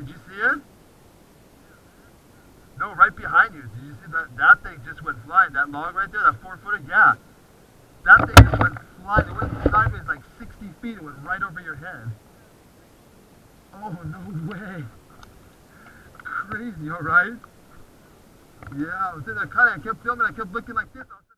Did you see it? No, right behind you. Did you see that? That thing just went flying. That log right there, that 4-footer, yeah. That thing just went flying. It went sideways like 60 feet. It went right over your head. Oh, no way. Crazy, alright? Yeah, I was in there cutting. I kept filming. I kept looking like this.